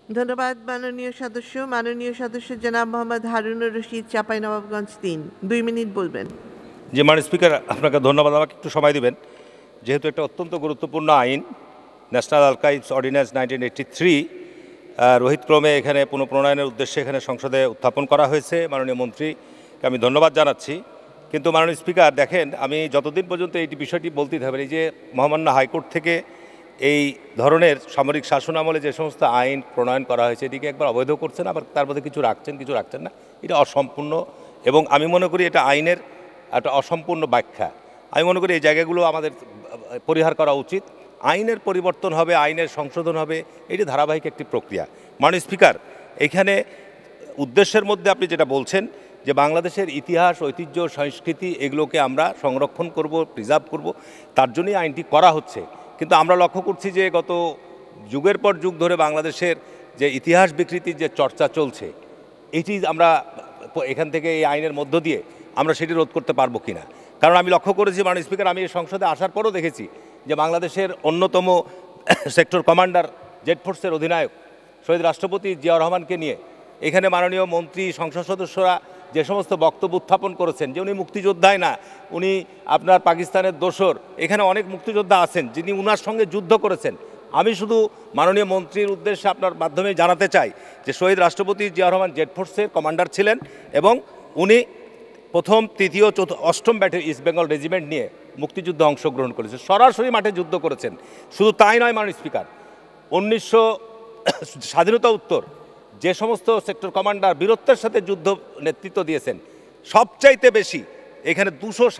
ধন্যবাদ মাননীয় সদস্য জনাব মোহাম্মদ হারুনুর রশিদ, চাঁপাইনবাবগঞ্জ ৩। ২ মিনিট বলবেন। জি মাননীয় স্পিকার, আপনাকে ধন্যবাদ। আমাকে একটু সময় দিবেন, যেহেতু একটা অত্যন্ত গুরুত্বপূর্ণ আইন ন্যাশনাল আর্কাইভস অর্ডিন্যান্স 1983 রোহিতক্রমে এখানে পুনঃপ্রণয়নের উদ্দেশ্যে এখানে সংসদে উত্থাপন করা হয়েছে। মাননীয় মন্ত্রীকে আমি ধন্যবাদ জানাচ্ছি। কিন্তু মাননীয় স্পিকার দেখেন, আমি যতদিন পর্যন্ত এই বিষয়টি বলতেই থাকবেন, এই যে মহামান্য হাইকোর্ট থেকে এই ধরনের সামরিক শাসন আমলে যে সমস্ত আইন প্রণয়ন করা হয়েছে এটিকে একবার অবৈধ করছেন, আবার তার মধ্যে কিছু রাখছেন না, এটা অসম্পূর্ণ। এবং আমি মনে করি এটা আইনের একটা অসম্পূর্ণ ব্যাখ্যা। আমি মনে করি এই জায়গাগুলো আমাদের পরিহার করা উচিত। আইনের পরিবর্তন হবে, আইনের সংশোধন হবে, এটি ধারাবাহিক একটি প্রক্রিয়া। মাননীয় স্পিকার, এখানে উদ্দেশ্যের মধ্যে আপনি যেটা বলছেন যে বাংলাদেশের ইতিহাস, ঐতিহ্য, সংস্কৃতি এগুলোকে আমরা সংরক্ষণ করব, প্রিজার্ভ করব, তার জন্যই আইনটি করা হচ্ছে। কিন্তু আমরা লক্ষ্য করছি যে গত যুগের পর যুগ ধরে বাংলাদেশের যে ইতিহাস বিকৃতির যে চর্চা চলছে, এটি আমরা এখান থেকে এই আইনের মধ্য দিয়ে আমরা সেটি রোধ করতে পারবো কিনা। কারণ আমি লক্ষ্য করেছি মাননীয় স্পিকার, আমি এই সংসদে আসার পরও দেখেছি যে বাংলাদেশের অন্যতম সেক্টর কমান্ডার, জেড ফোর্সের অধিনায়ক শহীদ রাষ্ট্রপতি জিয়াউর রহমানকে নিয়ে এখানে মাননীয় মন্ত্রী, সংসদ সদস্যরা যে সমস্ত বক্তব্য উত্থাপন করেছেন যে উনি মুক্তিযোদ্ধাই না, উনি আপনার পাকিস্তানের দোসর। এখানে অনেক মুক্তিযোদ্ধা আছেন যিনি উনার সঙ্গে যুদ্ধ করেছেন। আমি শুধু মাননীয় মন্ত্রীর উদ্দেশ্যে আপনার মাধ্যমে জানাতে চাই যে শহীদ রাষ্ট্রপতি জিয়াউর রহমান জেড ফোর্সের কমান্ডার ছিলেন এবং উনি প্রথম, তৃতীয়, অষ্টম ব্যাটেলিয়ন ইস্ট বেঙ্গল রেজিমেন্ট নিয়ে মুক্তিযুদ্ধে অংশগ্রহণ করেছেন, সরাসরি মাঠে যুদ্ধ করেছেন। শুধু তাই নয় মাননীয় স্পিকার, 1900 স্বাধীনতা উত্তর যে সমস্ত সেক্টর কমান্ডার বীরত্বের সাথে যুদ্ধ নেতৃত্ব দিয়েছেন, সবচাইতে বেশি এখানে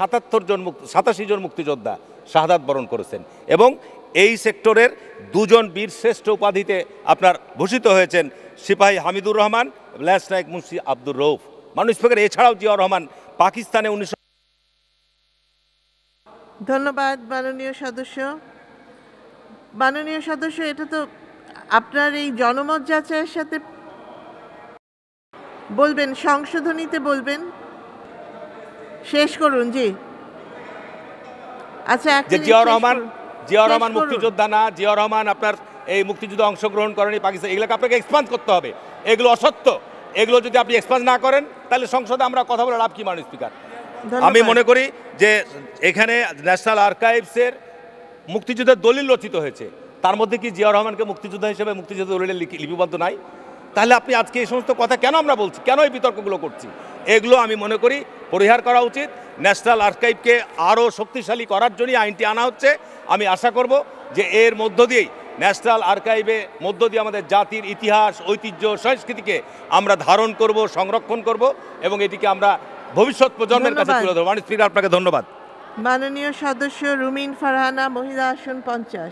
287 জন মুক্তিযোদ্ধা শাহাদাত বরণ করেছেন এবং এই সেক্টরের 2 জন বীর শ্রেষ্ঠ উপাধিতে আপনার ভূষিত হয়েছেন সিপাহী হামিদুর রহমান, ল্যান্স নায়ক মুন্সি আব্দুর রৌফ। মাননীয় স্পিকার, এছাড়াও জিয়াউর রহমান পাকিস্তানে 1900। ধন্যবাদ মাননীয় সদস্য, এটা তো আপনার এই জনমত যাচাইয়ের সাথে বলবেন, সংশোধনীতে বলবেন, শেষ করুন। জি আচ্ছা, জিয়াউর রহমান মুক্তিযোদ্ধা না, জিয়াউর রহমান আপনার এই মুক্তিযুদ্ধে অংশগ্রহণ করেনি পাকিস্তান, এগুলোকে আপনাকে এক্সপান্ড করতে হবে। এগুলো অসত্য। এগুলো যদি আপনি এক্সপান্ড না করেন তাহলে সংসদে আমরা কথা বলে লাভ কি মাননীয় স্পিকার? আমি মনে করি যে এখানে ন্যাশনাল আর্কাইভসের মুক্তিযুদ্ধের দলিল রচিত হয়েছে, তার মধ্যে কি জিয়াউর রহমানকে মুক্তিযোদ্ধা হিসেবে মুক্তিযুদ্ধ দলিলে লিপিবদ্ধ নাই? তাহলে আপনি আজকে এই সমস্ত কথা কেন আমরা বলছি, কেন এই বিতর্কগুলো করছি? এগুলো আমি মনে করি পরিহার করা উচিত। ন্যাশনাল আর্কাইভকে আরও শক্তিশালী করার জন্যই আইনটি আনা হচ্ছে। আমি আশা করব যে এর মধ্য দিয়েই ন্যাশনাল আর্কাইভের মধ্য দিয়ে আমাদের জাতির ইতিহাস, ঐতিহ্য, সংস্কৃতিকে আমরা ধারণ করব, সংরক্ষণ করব এবং এটিকে আমরা ভবিষ্যৎ প্রজন্মের কাছে তুলে ধরব। মাননীয় স্পিকার, আপনাকে ধন্যবাদ। মাননীয় সদস্য রুমিন ফারহানা, মহিলা আসন 50।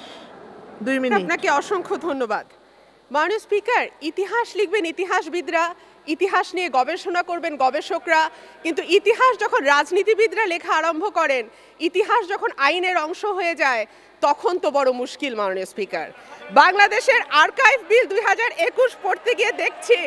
2 মিনিট। আপনাকে অসংখ্য ধন্যবাদ। মাননীয় স্পিকার, ইতিহাস লিখবেন ইতিহাসবিদরা, ইতিহাস নিয়ে গবেষণা করবেন গবেষকরা, কিন্তু ইতিহাস যখন রাজনীতিবিদরা লেখা আরম্ভ করেন, ইতিহাস যখন আইনের অংশ হয়ে যায়, তখন তো বড় মুশকিল। মাননীয় স্পিকার, বাংলাদেশের আর্কাইভ বিল 2021 পড়তে গিয়ে দেখছি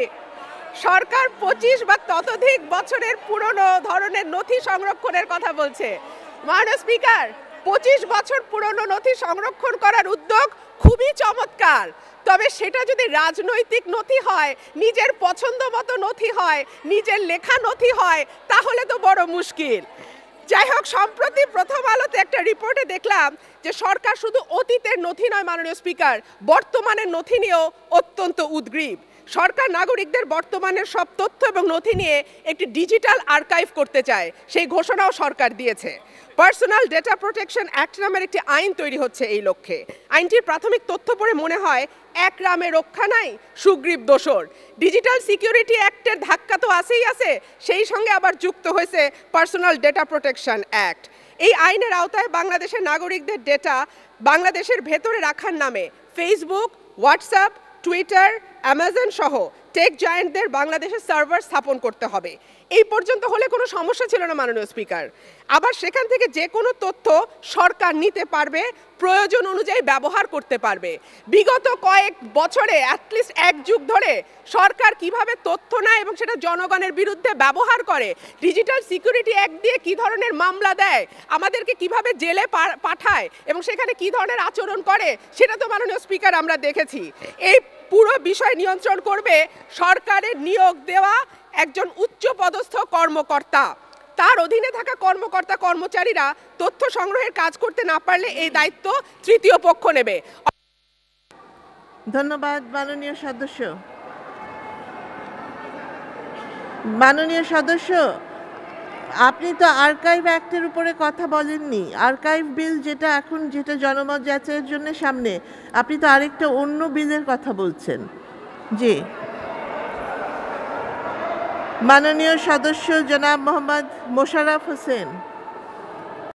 সরকার 25 বা ততোধিক বছরের পুরনো ধরনের নথি সংরক্ষণের কথা বলছে। মাননীয় স্পিকার, 25 বছর পুরনো নথি সংরক্ষণ করার উদ্যোগ খুবই চমৎকার, তবে সেটা যদি রাজনৈতিক নথি হয়, নিজের পছন্দ মতো নথি হয়, নিজের লেখা নথি হয়, তাহলে তো বড় মুশকিল। যাই হোক, সম্প্রতি প্রথম আলোতে একটা রিপোর্টে দেখলাম যে সরকার শুধু অতীতের নথি নয় মাননীয় স্পিকার, বর্তমানের নথি নিয়েও অত্যন্ত উদ্গ্রীব। সরকার নাগরিকদের বর্তমানের সব তথ্য এবং নথি নিয়ে একটি ডিজিটাল আর্কাইভ করতে চায়, সেই ঘোষণাও সরকার দিয়েছে। পার্সোনাল ডেটা প্রোটেকশন অ্যাক্ট নামের একটি আইন তৈরি হচ্ছে এই লক্ষ্যে। আইনটির প্রাথমিক তথ্য পড়ে মনে হয় এক রামে রক্ষা নাই, সুগ্রীব দোসর। ডিজিটাল সিকিউরিটি অ্যাক্টের ধাক্কা তো আছেই আছে, সেই সঙ্গে আবার যুক্ত হয়েছে পার্সোনাল ডেটা প্রোটেকশন অ্যাক্ট। এই আইনের আওতায় বাংলাদেশের নাগরিকদের ডেটা বাংলাদেশের ভেতরে রাখার নামে ফেসবুক, হোয়াটসঅ্যাপ, টুইটার, অ্যামাজন সহ টেক জায়ান্টদের বাংলাদেশের সার্ভার স্থাপন করতে হবে। এই পর্যন্ত হলে কোনো সমস্যা ছিল না মাননীয় স্পিকার। আবার সেখান থেকে যে কোনো তথ্য সরকার নিতে পারবে, প্রয়োজন অনুযায়ী ব্যবহার করতে পারবে। বিগত কয়েক বছরে অ্যাটলিস্ট এক যুগ ধরে সরকার কিভাবে তথ্য নেয় এবং সেটা জনগণের বিরুদ্ধে ব্যবহার করে, ডিজিটাল সিকিউরিটি অ্যাক্ট দিয়ে কী ধরনের মামলা দেয়, আমাদেরকে কিভাবে জেলে পাঠায় এবং সেখানে কী ধরনের আচরণ করে, সেটা তো মাননীয় স্পিকার আমরা দেখেছি। এই পুরো বিষয় নিয়ন্ত্রণ করবে সরকারের নিয়োগ দেওয়া একজন উচ্চপদস্থ কর্মকর্তা। তার অধীনে থাকা কর্মকর্তা কর্মচারীরা তথ্য সংগ্রহের কাজ করতে না পারলে এই দায়িত্ব তৃতীয় পক্ষ নেবে। ধন্যবাদ মাননীয় সদস্য। মাননীয় সদস্য, আপনি তো আর্কাইভ অ্যাক্টের উপরে কথা বলেননি। আর্কাইভ বিল যেটা জনমত যাচাইয়ের জন্য সামনে, আপনি তো আরেকটা অন্য বিলের কথা বলছেন। জি, মাননীয় সদস্য জনাব মোহাম্মদ মোশাররফ হোসেন।